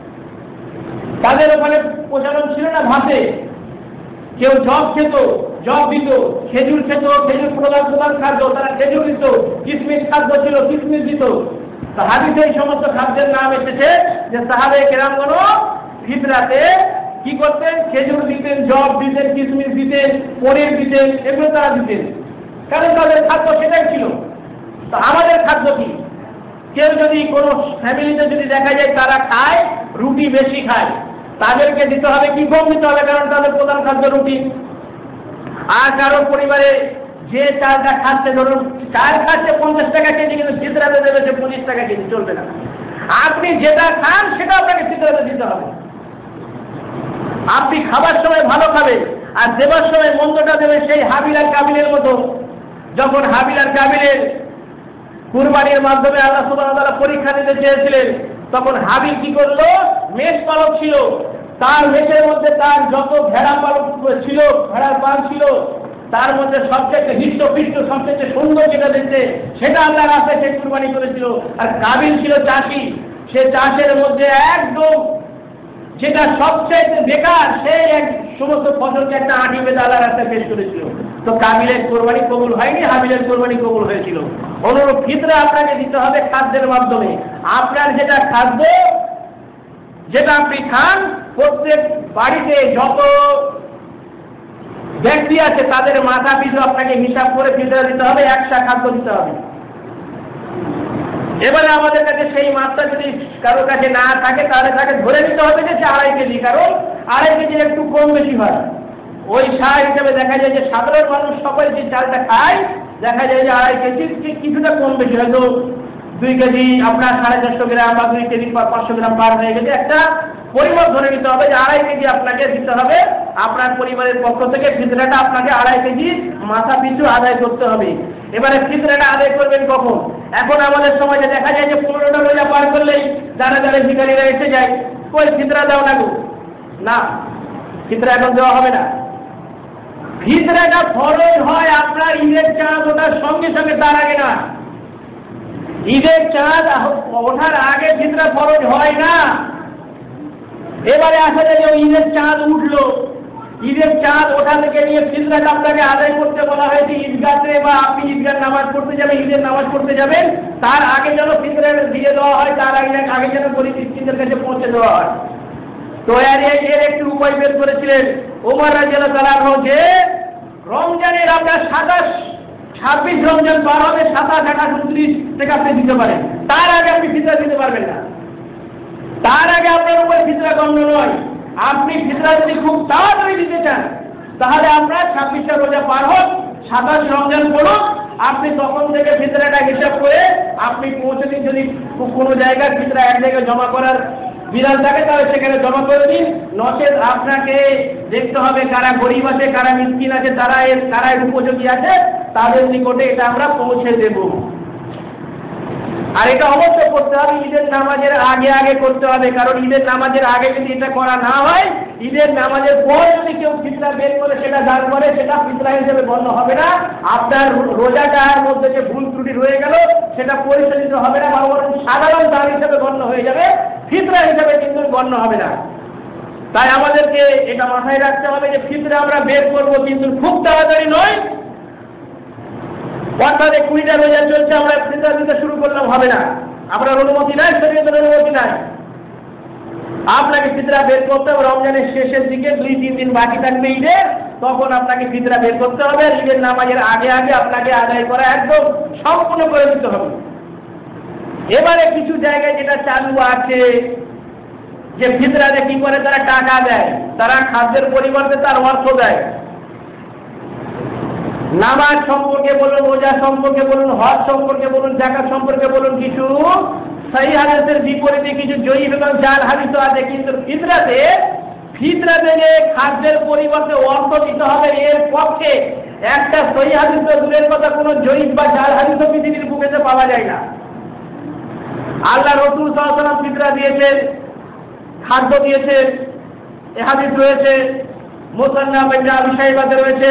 তাদের ওখানে প্রচলন ছিল না ভাতে, কেউ জব খেত, জব দিত, খেজুর খেত, খেজুর প্রধান খাদ্য, তারা খেজুর দিত, কিশমিশ খাদ্য ছিল, কিশমিশ দিত। তো হাদিসে এই সমস্ত খাদ্যের নাম এসেছে যে সাহাবায়ে কেরামগণ ফিতরাতে কি করতেন? খেজুর দিতেন, জব দিতেন, কিশমিশ দিতেন, পনির দিতেন, এগুলো তারা দিতেন, কারণ তাদের খাদ্য সেটাই ছিল। তো আমাদের খাদ্য কি? কেউ যদি কোনো ফ্যামিলিতে যদি দেখা যায় তারা খায়, রুটি বেশি খায়, তাদেরকে দিতে হবে কি? কম দিতে হবে, কারণ তাদের প্রধান খাদ্য রুটি। আর কারোর পরিবারে যে চালটা খাচ্ছে, ধরুন চাল খাচ্ছে 50 টাকা কেজি, কিন্তু ফিতরাতে দেবে সে 25 টাকা কেজি, চলবে না। আপনি যেটা খান সেটা আপনাকে ফিতরাতে দিতে হবে। আপনি খাবার সময় ভালো খাবেন, আর দেবার সময় মন্দটা দেবে। সেই হাবিল আর কাবিলের মতো, যখন হাবিল আর কাবিলের কুরবানির মাধ্যমে আল্লাহ সুবহানাহু ওয়া তাআলা পরীক্ষা দিতে চেয়েছিলেন, তখন হাবিল কি করলো? মেষ পালক ছিল, তার মেষের মধ্যে তার যত ভেড়া পালক ছিল, ভেড়ার পাল ছিল, তার মধ্যে সবচেয়ে হৃষ্টপুষ্ট, সবচেয়ে সুন্দর যেটা দেখতে, সেটা আল্লাহর রাস্তায় সে কুরবানি করেছিল। আর কাবিল ছিল চাষি, সে চাষের মধ্যে একদম যেটা সবচেয়ে বেকার, সেই এক সমস্ত ফসলকে একটা আঁটি বেঁধে আল্লাহর রাস্তায় পেশ করেছিল। তো কাবিলের কোরবানি কবুল হয়নি, হাবিলের কোরবানি কবুল হয়েছিল। অনুরূপ ফিতরা আপনাকে দিতে হবে খাদ্যের মাধ্যমে। আপনার যেটা খাদ্য, যেটা আপনি খান, প্রত্যেক বাড়িতে যত ব্যক্তি আছে তাদের মাথা পিছু আপনাকে হিসাব করে ফিতরা দিতে হবে, 1 শাহ খাদ্য দিতে হবে। এবারে আমাদের কাছে সেই মাত্রা যদি কারোর কাছে না থাকে, তাহলে তাকে ধরে নিতে হবে যে 2.5 কেজি, কারণ 2.5 কেজি একটু কম বেশি হয়। ওই শাহ হিসেবে দেখা যায় যে সাধারণ মানুষ সকলে যে চালটা খায়, দেখা যায় যে 2.5 কেজি কিছুটা কম বেশি, হয়তো 2 কেজি আপনার 450 গ্রাম বা 2 কেজি 500 গ্রাম পার হয়ে গেলে একটা পরিমাপ ধরে নিতে হবে যে 2.5 কেজি আপনাকে দিতে হবে। আপনার পরিবারের পক্ষ থেকে ফিতরাটা আপনাকে 2.5 কেজি মাথা পিছু আদায় করতে হবে। এবারে ফিতরাটা আদায় করবেন কখন? এখন আমাদের সমাজে দেখা যায় যে 15টা রোজা পার করলেই যারা যারা ভিখারিরা এসে যায়, কই ফিতরা দাও না গো, না ফিতরা এখন দেওয়া হবে না। ফিতরাটা ফরজ হয় আপনার ঈদের চাঁদ ওঠার সঙ্গে সঙ্গে, তার আগে না। ঈদের চাঁদ ওঠার আগে ফিতরা ফরজ হয় না। এবারে আসা যায় যে ঈদের চাঁদ উঠলো, ঈদের চাঁদ ওঠা থেকে নিয়ে ফিতরাটা আপনাকে আদায় করতে বলা হয়েছে ঈদগাতে, বা আপনি ঈদগার নামাজ পড়তে যাবেন, ঈদের নামাজ পড়তে যাবেন, তার আগে যেন ফিতরা দিয়ে দেওয়া হয়, তার আগে যেন গরিব মিসকিনদের কাছে পৌঁছে দেওয়া হয়। তো এর একটি উপায় বের করেছিলেন ওমর রাদিয়াল্লাহু তাআলা আনহু, যে রমজানের আপনার 26 রমজান পার হবে, 27, 28, 29 থেকে আপনি দিতে পারেন, তার আগে আপনি ফিতরা দিতে পারবেন না। তার আগে আপনার উপর ফিতরা গণ্য নয়। আপনি ফিতরা যদি খুব তাড়াতাড়ি দিতে চান, তাহলে আপনার 26টা রোজা পার হোক, 27 রমজান পড়ুন, আপনি তখন থেকে ফিতরাটা হিসাব করে আপনি পৌঁছে দিন। যদি কোনো জায়গায় ফিতরা এক জায়গায় জমা করার বিধান থাকে তাহলে সেখানে জমা করে দিন। নচেত আপনাকে দেখতে হবে কারা গরিব আছে, কারা মিসকিন আছে, কারা এর উপযোগী আছে, তাদের নিকটে এটা আমরা পৌঁছে দেব। আর এটা অবশ্যই করতে হবে ঈদের নামাজের আগে করতে হবে, কারণ ঈদের নামাজের আগে যদি এটা করা না হয়, ঈদের নামাজের পর যদি কেউ ফিতরা বের করে সেটা দান করে, সেটা ফিতরা হিসেবে গণ্য হবে না। আপনার রোজাটার মধ্যে যে ভুল ত্রুটি রয়ে গেল সেটা পরিচালিত হবে না, বরং সাধারণ দান হিসেবে গণ্য হয়ে যাবে, ফিতরা হিসেবে কিন্তু গণ্য হবে না। তাই আমাদেরকে এটা মাথায় রাখতে হবে যে ফিতরা আমরা বের করব, কিন্তু খুব তাড়াতাড়ি নয়। অর্থাৎ 20টা রোজা চলছে, আমরা ফিতরা দিতে শুরু করলাম, হবে না। আপনার অনুমতি নাই, শরীয়তের অনুমতি নাই। আপনাকে ফিতরা বের করতে হবে রমজানের শেষের দিকে, 2-3 দিন বাকি থাকবে ঈদের, তখন আপনাকে ফিতরা বের করতে হবে। ঈদের নামাজের আগে আপনাকে আদায় করা একদম সম্পূর্ণ করে দিতে হবে। এবারে কিছু জায়গায় যেটা চালু আছে যে ফিতরাতে কি করে, তারা টাকা দেয়, তারা খাদ্যের পরিবর্তে তার অর্থ দেয়। নামাজ সম্পর্কে বলুন, রোজা সম্পর্কে বলুন, হজ সম্পর্কে বলুন, যাকাত সম্পর্কে বলুন, কিছু সহিহ হাদিসের বিপরীতে কিছু জয়ীফ এবং জাল হাদিস আছে। কিন্তু ফিতরাতে যে খাদ্যের পরিবর্তে অর্থ দিতে হবে, এর পক্ষে একটা সহিহ হাদিস তো দূরের কথা, কোনো জয়ীফ বা জাল হাদিসও পৃথিবীর বুকেতে পাওয়া যায় না। আল্লাহ রাসূল সাল্লাল্লাহু আলাইহি ওয়াসাল্লাম ফিতরা দিয়েছেন, খাদ্য দিয়েছেন, এ হাদিস রয়েছে, মুসান্নাফ ইবনে আবি শাইবাতে রয়েছে,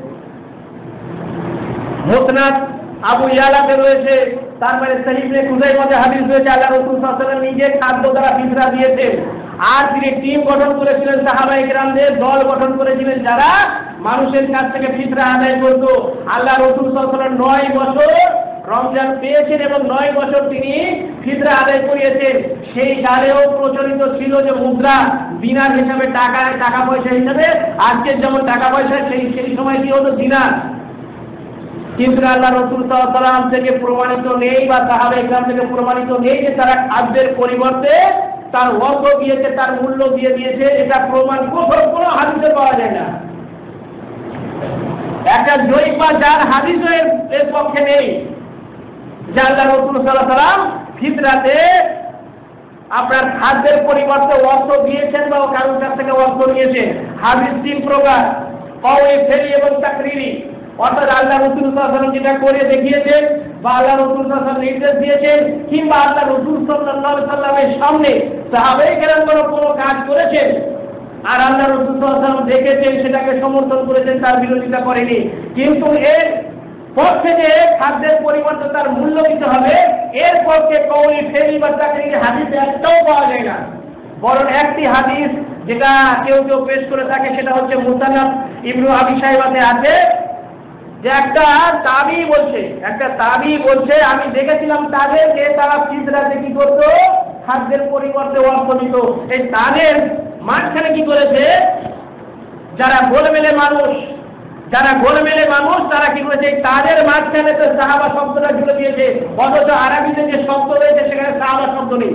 মুসনাদ আবু ইয়ালাতে রয়েছে, তারপরে সহিহ ইবনে খুজাইমাতে হাদিস রয়েছে। আল্লাহ রাসূল সাল্লাল্লাহু আলাইহি ওয়াসাল্লাম নিজে খাদ্য দ্বারা ফিতরা দিয়েছেন। আর তিনি টিম গঠন করেছিলেন, সাহাবায়ে কেরামদের দল গঠন করেছিলেন, যারা মানুষের কাছ থেকে ফিতরা আদায় করত। আল্লাহ রাসূল সাল্লাল্লাহু আলাইহি ওয়াসাল্লাম 9 বছর রমজান পেয়েছেন এবং 9 বছর তিনি ফিতরা আদায় করিয়েছেন। সেই কালেও প্রচলিত ছিল যে মুদ্রা দিনার হিসাবে, টাকা পয়সা হিসাবে, আজকের যেমন টাকা পয়সা সেই সময় কি হতো, দিনার। কিন্তু আল্লাহ রাসূল সাল্লাল্লাহু আলাইহি ওয়াসাল্লাম থেকে প্রমাণিত নেই বা সাহাবায়ে কেরাম থেকে প্রমাণিত নেই যে তারা খাদ্যের পরিবর্তে তার অর্থ দিয়েছে, তার মূল্য দিয়ে দিয়েছে। এটা প্রমাণ কোনো হাদিসে পাওয়া যায় না। একটা জয়ীফ বা জাল হাদিসও এর পক্ষে নেই যে আল্লাহ রাসূল সাল্লাল্লাহু আলাইহি ওয়াসাল্লাম ফিতরাতে আপনার খাদ্যের পরিবর্তে অর্থ দিয়েছেন বা কারোর কাছ থেকে অর্থ নিয়েছেন। হাদিস 3 প্রকার, কওলি, ফেলি এবং তাকরিরি। অর্থাৎ আল্লাহ রাসূল সাল্লাল্লাহু আলাইহি ওয়াসাল্লাম যেটা করে দেখিয়েছেন, বা আল্লাহ রাসূল সাল্লাল্লাহু আলাইহি ওয়াসাল্লাম নির্দেশ দিয়েছেন, কিংবা আল্লাহ রাসূল সাল্লাল্লাহু আলাইহি ওয়াসাল্লামের সামনে সাহাবায়ে কেরাম কোনো কাজ করেছেন আর আল্লাহ রাসূল সাল্লাল্লাহু আলাইহি ওয়াসাল্লাম দেখেছেন, সেটাকে সমর্থন করেছেন, তার বিরোধিতা করেনি। কিন্তু এর পক্ষে যে খাদ্যের পরিবর্তে তার মূল্য দিতে হবে, এর পক্ষে কওলি, ফেলি বা তাকরিরি হাদিস একটাও পাওয়া যায় না। বরং একটি হাদিস যেটা কেউ পেশ করে থাকে, সেটা হচ্ছে মুসান্নাফ ইবনে আবি শাইবাতে আছে, যে একটা তাবী বলছে আমি দেখেছিলাম তাদেরকে, তারা ফিতরাতে কি করত, খাদ্যের পরিবর্তে অর্থ দিত। এই তাদের মাঝখানে কি করেছে, যারা গোলমেলে মানুষ তারা কি করেছে, তাদের মাঝখানে তো সাহাবা শব্দটা জুড়ে দিয়েছে, অথচ আরবিতে যে শব্দ রয়েছে সেখানে সাহাবা শব্দ নেই।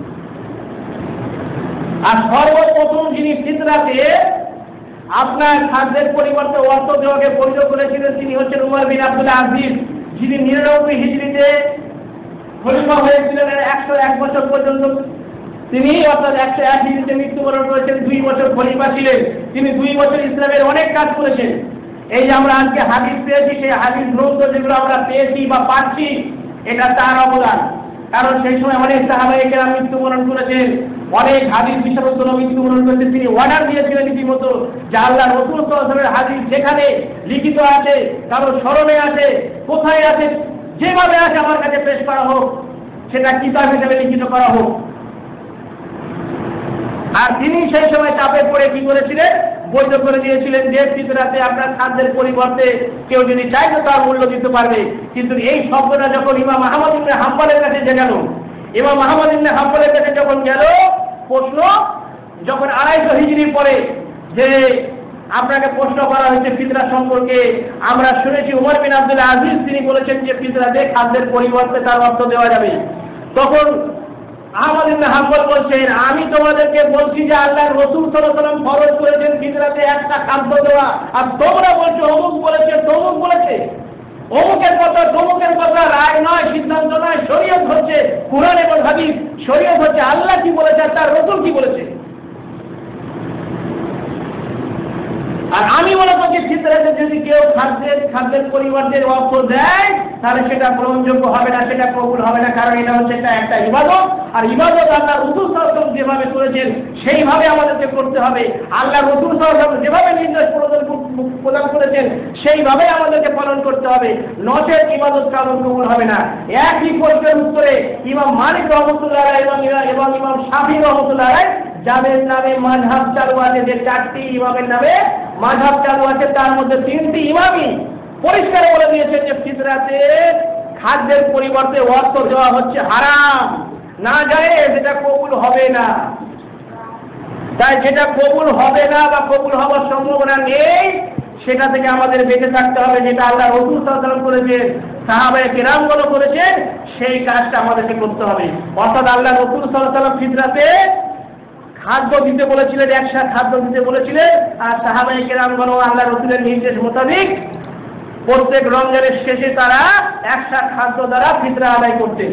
আর সর্বপ্রথম যিনি ফিতরাতে আপনার খাদ্যের পরিবর্তে অর্থ দেওয়াকে বৈধ করেছিলেন তিনি হচ্ছেন উমর বিন আব্দুল আজিজ, যিনি 99 হিজরিতে খলিফা হয়েছিলেন 101 বছর পর্যন্ত। তিনি অর্থাৎ 101 হিজরিতে মৃত্যুবরণ করেছেন, 2 বছর খলিফা ছিলেন। তিনি 2 বছর ইসলামের অনেক কাজ করেছেন। এই যে আমরা আজকে হাদিস পেয়েছি, সেই হাদিস গ্রন্থ যেগুলো আমরা পেয়েছি বা পাচ্ছি, এটা তার অবদান। কারণ সেই সময় অনেক সাহাবায়ে কেরাম মৃত্যুবরণ করেছেন, অনেক হাদিস বিশারদরা মৃত্যুবরণ করেছেন। তিনি অর্ডার দিয়েছিলেন রীতিমতো যে আল্লাহ রাসূল সাল্লাল্লাহু আলাইহি ওয়াসাল্লামের হাদিস যেখানে লিখিত আছে, কারো স্মরণে আছে, কোথায় আছে, যেভাবে আছে আমার কাছে পেশ করা হোক, সেটা কিতাব হিসেবে লিখিত করা হোক। আর তিনি সেই সময় চাপে পড়ে কি করেছিলেন, বৈধ করে দিয়েছিলেন যে ফিতরাতে আপনার খাদ্যের পরিবর্তে কেউ যদি চায় তো তার মূল্য দিতে পারবে। কিন্তু এই শব্দটা যখন ইমাম আহমদ ইবনে হাম্বলের কাছে গেল, ইমাম আহমদ ইবনে হাম্বলের কাছে যখন গেল প্রশ্ন, যখন 250 হিজরির পরে যে আপনাকে প্রশ্ন করা হয়েছে ফিতরা সম্পর্কে, আমরা শুনেছি উমর বিন আব্দুল আজিজ তিনি বলেছেন যে ফিতরাতে খাদ্যের পরিবর্তে তার অর্থ দেওয়া যাবে। তখন আহমদ ইবনে হাম্বল বলছেন, আমি তোমাদেরকে বলছি যে আল্লাহর রাসূল সাল্লাল্লাহু আলাইহি ওয়াসাল্লাম ফরজ করেছেন ফিতরাতে একটা খাদ্য দেওয়া, আর তোমরা বলছো অমুক বলেছে তমুক বলেছে। অমুকের কথা তমুকের কথা রায় নয়, সিদ্ধান্ত নয়, শরীয়ত হচ্ছে কুরআন এবং হাদিস। শরীয়ত হচ্ছে আল্লাহ কি বলেছে আর তার রাসূল কি বলেছে। আর আমি মনে করছি ফিতরাতে যদি কেউ খাদ্যের পরিবর্তে অর্থ দেয় তাহলে সেটা গ্রহণযোগ্য হবে না, সেটা কবুল হবে না। কারণ এটা হচ্ছে একটা ইবাদত, আর ইবাদত আল্লাহ রাসূল সাল্লাল্লাহু আলাইহি ওয়াসাল্লাম যেভাবে করেছেন সেইভাবে আমাদেরকে করতে হবে। আল্লাহ রাসূল সাল্লাল্লাহু আলাইহি ওয়াসাল্লাম যেভাবে নির্দেশ প্রদান করেছেন সেইভাবে আমাদেরকে পালন করতে হবে, নচেত ইবাদত কারণ কবুল হবে না। একই প্রশ্নের উত্তরে ইমাম মালিক রাহমাতুল্লাহ আলাইহি এবং ইমাম শাফিঈ রাহমাতুল্লাহ আলাইহি যাদের নামে মাযহাব চালু আছে, যে 4টি ইমামের নামে মাযহাব চালু আছে, তার মধ্যে 3টি ইমামই পরিষ্কার বলে দিয়েছেন যে ফিতরাতে খাদ্যের পরিবর্তে অর্থ দেওয়া হচ্ছে হারাম, না যায়, সেটা কবুল হবে না। তাই যেটা কবুল হবে না বা কবুল হওয়ার সম্ভাবনা নেই সেটা থেকে আমাদের বেঁচে থাকতে হবে। যেটা আল্লাহ রাসূল সাল্লাল্লাহু আলাইহি ওয়াসাল্লাম করেছেন, সাহাবায়ে কেরামগণ করেছেন, সেই কাজটা আমাদেরকে করতে হবে। অর্থাৎ আল্লাহ রাসূল সাল্লাল্লাহু আলাইহি ওয়াসাল্লাম ফিতরাতে খাদ্য দিতে বলেছিলেন, একসাথে খাদ্য দিতে বলেছিলেন, আর সাহাবায়ে কেরামগণ আল্লাহ রাসূলের নির্দেশ মোতাবেক প্রত্যেক রমজানের শেষে তারা একসাথে খাদ্য দ্বারা ফিতরা আদায় করতেন।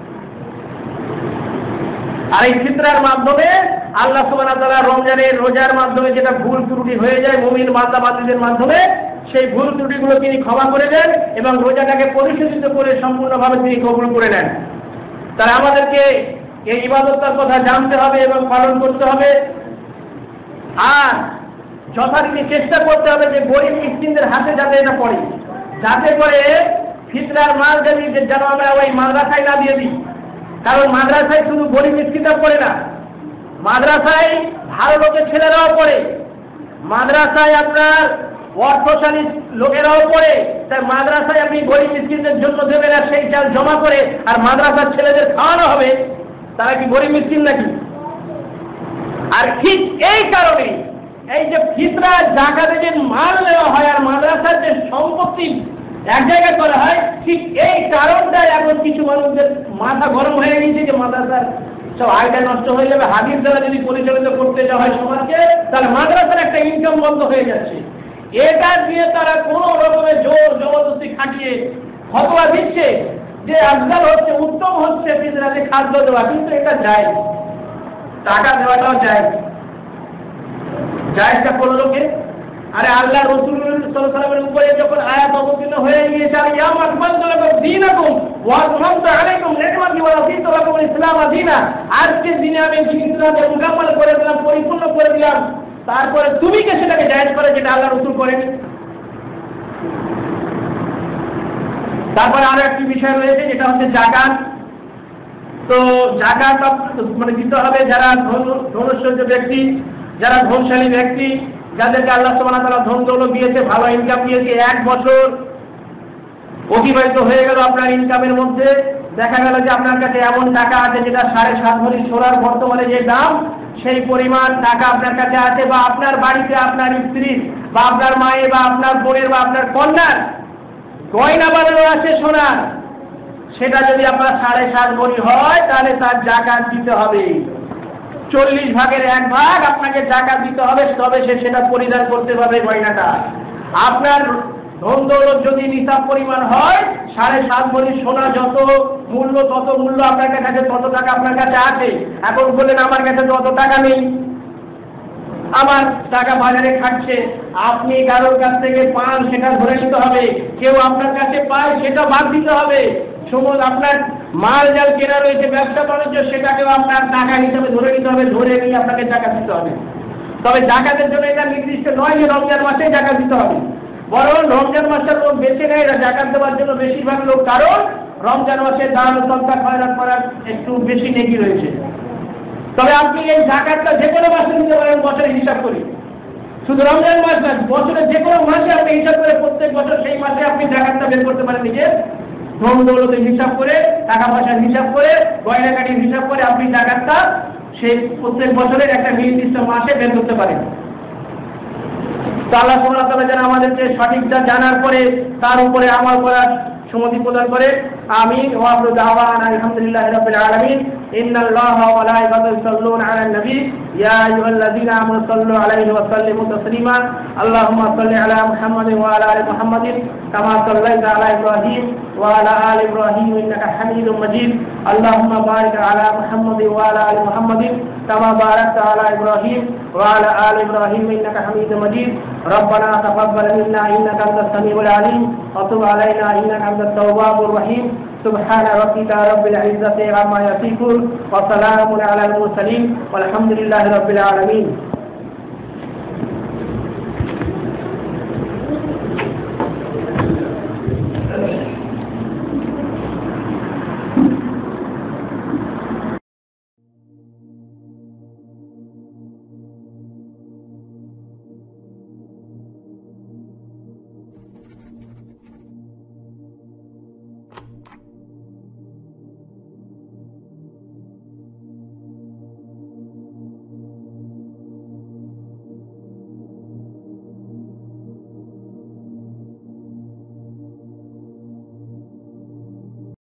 আর এই ফিতরার মাধ্যমে আল্লাহ সুবহানাহু ওয়া তাআলা রমজানের রোজার মাধ্যমে যেটা ভুল ত্রুটি হয়ে যায় মুমিন বান্দা বান্দীদের মাধ্যমে, সেই ভুল ত্রুটিগুলো তিনি ক্ষমা করে দেন এবং রোজাটাকে পরিশোধিত করে সম্পূর্ণভাবে তিনি কবুল করে নেন। তারা আমাদেরকে এই ইবাদতটার কথা জানতে হবে এবং পালন করতে হবে, আর যথারীতি চেষ্টা করতে হবে যে গরিব মিসকিনদের হাতে যাতে এটা পড়ে, যাতে করে ফিতরার মাল যেন আমরা ওই মাদ্রাসায় না দিয়ে দিই। কারণ মাদ্রাসায় শুধু গরিব মিসকিনরা পড়ে না, মাদ্রাসায় ভালো লোকের ছেলেরাও পড়ে, মাদ্রাসায় আপনার অর্থশালী লোকেরাও পড়ে। তাই মাদ্রাসায় আপনি গরিব মিসকিনদের জন্য দেবেন আর সেই চাল জমা করে আর মাদ্রাসার ছেলেদের খাওয়ানো হবে, তারা কি গরিব মিসকিন নাকি? আর ঠিক এই কারণে এই যে ফিতরা জাকাতে যে মাল নেওয়া হয় আর মাদ্রাসার যে সম্পত্তি এক জায়গায় করা হয়, ঠিক এই কারণটাই এখন কিছু মানুষদের মাথা গরম হয়ে গেছে যে মাদ্রাসার সব আয়টা নষ্ট হয়ে যাবে, হাদিস দ্বারা যদি পরিচালিত করতে যাওয়া হয় সমাজকে, তাহলে মাদ্রাসার একটা ইনকাম বন্ধ হয়ে যাচ্ছে। এটা দিয়ে তারা কোনো রকমের জোর জবরদস্তি খাটিয়ে ফতোয়া দিচ্ছে যে আজকাল হচ্ছে, উত্তম হচ্ছে ফিতরাতে খাদ্য দেওয়া, কিন্তু এটা যায়, টাকা দেওয়াটাও যায়, জায়েজটা করলো কে? আরে আল্লাহ রাসূল সাল্লাল্লাহু আলাইহি ওয়াসাল্লামের উপরে যখন আয়াত অবতীর্ণ হয়ে গিয়েছে, আর ইয়া আকমালতু লাকুম দীনাকুম ওয়া আতমামতু আলাইকুম নি'মাতি ওয়া রাদিতু লাকুম ইসলাম দীনা, আজকে দিনে আমি ইসলামকে মুকাম্মাল করে দিলাম, পরিপূর্ণ করে দিলাম, তারপরে তুমি কে সেটাকে জায়েজ করে যেটা আল্লাহ রাসূল করেন? তারপরে আরো একটি বিষয় রয়েছে যেটা হচ্ছে যাকাত। তো যাকাত মানে দিতে হবে যারা ধনৈশ্বর্য ব্যক্তি, যারা ধনশালী ব্যক্তি, যাদেরকে আল্লাহ সুবহানাহু ওয়া তাআলা ধন দৌলত দিয়েছে, ভালো ইনকাম দিয়েছে, 1 বছর অতিবাহিত হয়ে গেল আপনার ইনকামের মধ্যে, দেখা গেল যে আপনার কাছে এমন টাকা আছে যেটা 7.5 ভরি সোনার বর্তমানে যে দাম সেই পরিমাণ টাকা আপনার কাছে আছে, বা আপনার বাড়িতে আপনার স্ত্রী বা আপনার মায়ের বা আপনার বোনের বা আপনার কন্যার গয়না বানানো আছে সোনার, সেটা যদি আপনার 7.5 ভরি হয় তাহলে তার যাকাত দিতে হবে। 40 ভাগের 1 ভাগ আপনাকে যাকাত দিতে হবে, তবে সে সেটা পরিধান করতে পারবে গয়নাটা। আপনার ধন দৌলত যদি নিসাব পরিমাণ হয় 7.5 ভরি সোনা যত মূল্য তত মূল্য আপনার কাছে, তত টাকা আপনার কাছে আছে। এখন বললেন আমার কাছে তত টাকা নেই, আমার টাকা বাজারে খাটছে। আপনি কারোর কাছ থেকে পান সেটা ধরে নিতে হবে, কেউ আপনার কাছে পায় সেটা বাদ দিতে হবে। সময় আপনার মাল জাল কেনা রয়েছে, ব্যবসা বাণিজ্য, সেটাকেও আপনার টাকা হিসাবে ধরে নিতে হবে, ধরে নিয়ে আপনাকে টাকা দিতে হবে। তবে জাকাতের জন্য এটা নির্দিষ্ট নয় যে রমজান মাসেই জাকাত দিতে হবে, বরং রমজান মাসের লোক বেছে নেয় এরা জাকাত দেওয়ার জন্য বেশিরভাগ লোক, কারণ রমজান মাসে দান সদকা খয়রাত করার একটু বেশি নেকি রয়েছে। তবে আপনি এই জাকাতটা যে কোনো মাসে নিতে পারেন, বছরে হিসাব করি, শুধু রমজান মাস না, বছরের যে কোনো মাসে আপনি হিসাব করে প্রত্যেক বছর সেই মাসে আপনি জাকাতটা বের করতে পারেন। নিজের ধন দৌলতের হিসাব করে, টাকা পয়সার হিসাব করে, গয়নাকাটির হিসাব করে আপনি জাকাতটা সেই প্রত্যেক বছরের একটা নির্দিষ্ট মাসে বের করতে পারেন। তো আল্লাহ সুবহানাহু ওয়া তাআলা যেন আমাদেরকে সঠিকটা জানার পরে তার উপরে আমল করার সুমতি প্রদান করে। আমিন। ওয়া আখিরু দাওয়ানা আলহামদুলিল্লাহি রাব্বিল আলামিন। ইন্নাল্লাহা ওয়া মালাইকাতাহু ইউসাল্লুনা আলান নবী ইয়া আইয়ুহাল্লাযীনা আমানু সাল্লু আলাইহি ওয়া সাল্লিমু তাসলিমা। আল্লাহুম্মা সাল্লি আলা মুহাম্মাদিন ওয়া আলা আলি মুহাম্মাদিন কামা সাল্লাইতা আলা ইব্রাহিম ওয়া আলা আলি ইব্রাহিম ইন্নাকা হামিদুম মাজিদ। আল্লাহুম্মা বারিক আলা মুহাম্মাদিন ওয়া আলা আলি মুহাম্মাদিন কামা বারাকতা আলা ইব্রাহিম ওয়া আলা আলি ইব্রাহিম ইন্নাকা হামিদুম মাজিদ। ربنا تقبل منا إنك أنت السميع العليم وتب علينا إنك أنت التواب الرحيم. سبحان ربك رب العزة عما يصفون وسلام على المرسلين والحمد لله رب العالمين.